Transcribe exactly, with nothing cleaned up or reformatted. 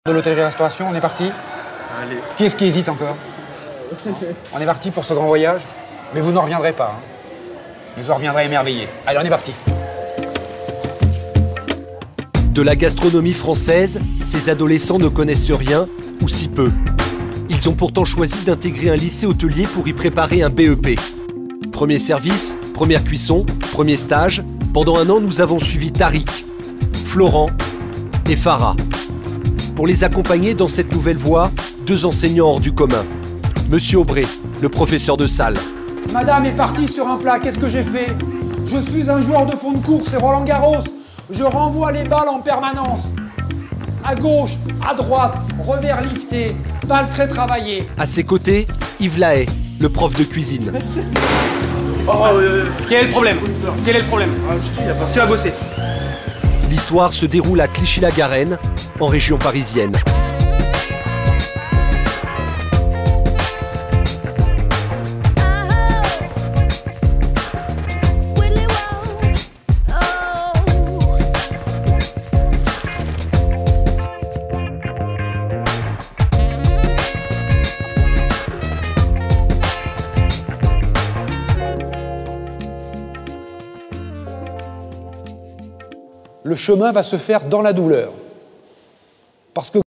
De l'hôtellerie-restauration, on est parti. Allez. Qui est-ce qui hésite encore? On est parti pour ce grand voyage, mais vous ne reviendrez pas. Hein. Vous en reviendrez émerveillés. Allez, on est parti. De la gastronomie française, ces adolescents ne connaissent rien, ou si peu. Ils ont pourtant choisi d'intégrer un lycée hôtelier pour y préparer un B E P. Premier service, première cuisson, premier stage. Pendant un an, nous avons suivi Tariq, Florent et Farah. Pour les accompagner dans cette nouvelle voie, deux enseignants hors du commun. Monsieur Aubray, le professeur de salle. Madame est partie sur un plat, qu'est-ce que j'ai fait? Je suis un joueur de fond de course, c'est Roland Garros. Je renvoie les balles en permanence. À gauche, à droite, revers lifté, balle très travaillée. À ses côtés, Yves Lahaye, le prof de cuisine. Oh, euh, Quel est le problème? Quel est le problème? Tu vas bosser. L'histoire se déroule à Clichy-la-Garenne, en région parisienne. Le chemin va se faire dans la douleur. Parce que